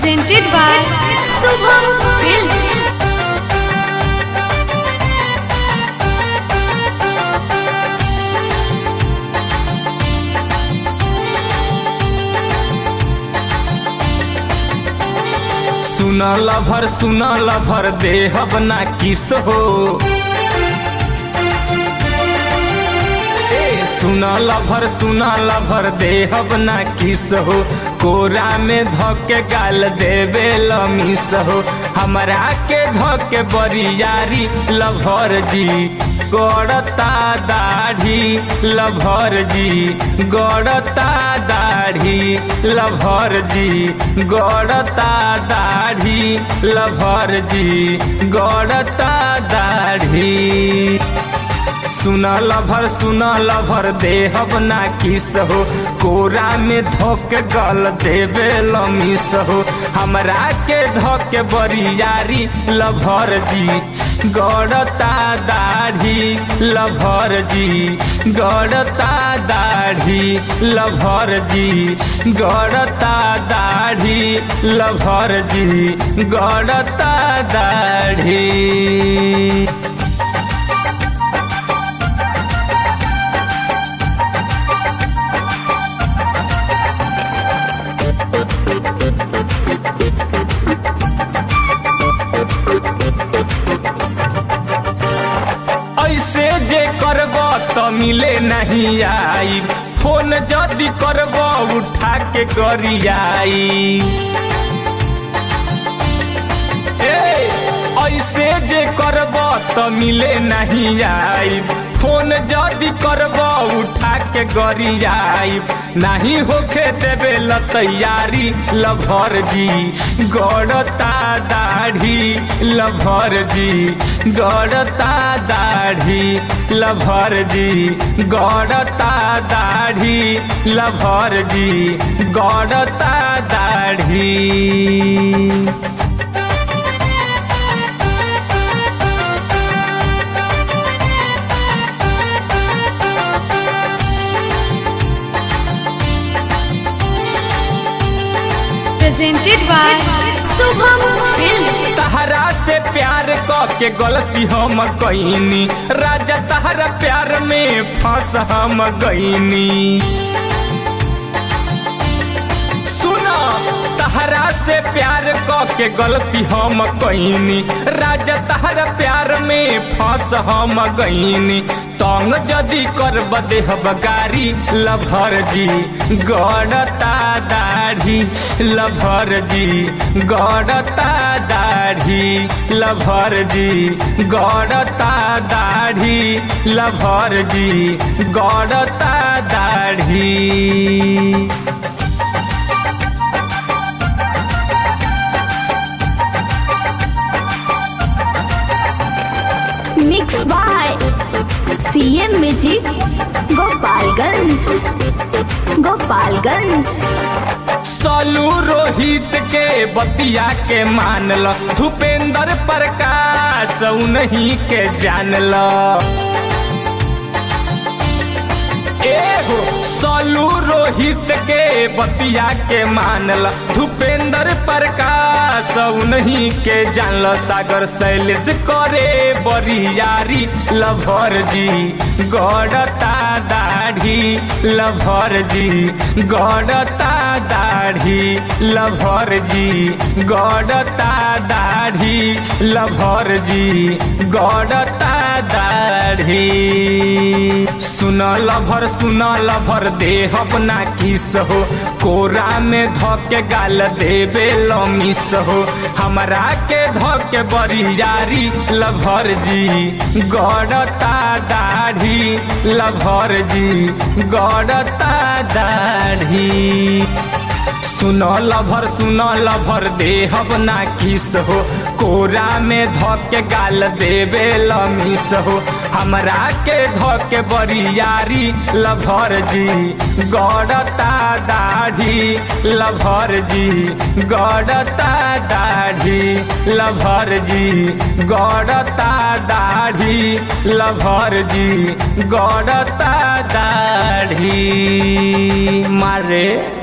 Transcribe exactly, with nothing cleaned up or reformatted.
presented by Shubham Films. सुना lover सुना lover देहब ना किस हो, ए सुना लभर सुना लभर देहब ना किस हो, कोरा में धोके गाल देवे लमिस हो, हमरा के धोके बरियारी लभर जी गड़ता दाढ़ी लभर जी गड़ता दाढ़ी लभर जी गड़ता दाढ़ी लभर जी गड़ता दाढ़ी। सुना लभर सुना लभर देहब ना किस हो, कोरा में धोके गल देवे लमिस हो, हमरा के धोके बरियारी लभर जी गड़ता दाढ़ी लभर जी गड़ता दाढ़ी लभर जी गड़ता दाढ़ी लभर जी गड़ता दाढ़ी। ऐसे जे करब तो मिले नहीं आई, फोन जदी करब उठा के गरियाई। ऐसे जे करब तो मिले नहीं आई, फोन जदी करब उठा के गरियाई। नहीं होके देवे ल तैयारी लभर जी गड़ता दाढ़ी लभर जी गड़ता दाढ़ी लभर जी गड़ता दाढ़ी लभर जी गड़ता दाढ़ी। Presented by Shubham Films. तहरा से प्यार क के गलती हम कईनी, राजा तहरा प्यार में फंस हम गईनी। सुना तहरा से प्यार क के गलती हम कईनी, राजा तहरा प्यार में फंस हम गईनी। तंग जदी करब देहब गारी लभर जी गड़ता दाढ़ी लभर जी गड़ता दाढ़ी लभर जी गड़ता दाढ़ी लभर जी गड़ता दाढ़ी। Mixed by C M Music, Gopalganj Gopalganj. सालू रोहित के बतिया के मानल, भूपेंद्र प्रकाश उन्हीं के जानल। एहो सालू रोहित के बतिया के मानल, भूपेंद्र प्रकाश उन्हीं के जानल। सागर शैलेश करे बरियारी लभर जी गड़ता दाढ़ी लभर जी गड़ता दाढ़ी लभर जी गड़ता दाढ़ी लभर जी गड़ता दाढ़ी। सुना लभर सुना लभर देहब ना किस हो, कोरा में धोके गाल देवे लमिस हो, हमरा के धोके बरियारी लभर जी गड़ता दाढ़ी लभर जी गड़ता दाढ़ी। सुनो लभर सुनो लभर देहब ना किस हो, कोरा में धोके गाल देवे लमिस हो, हमरा के धोके बरियारी लभर जी गड़ता दाढ़ी लभर जी गड़ता दाढ़ी लभर जी गड़ता दाढ़ी लभर जी गड़ता दाढ़ी मारे।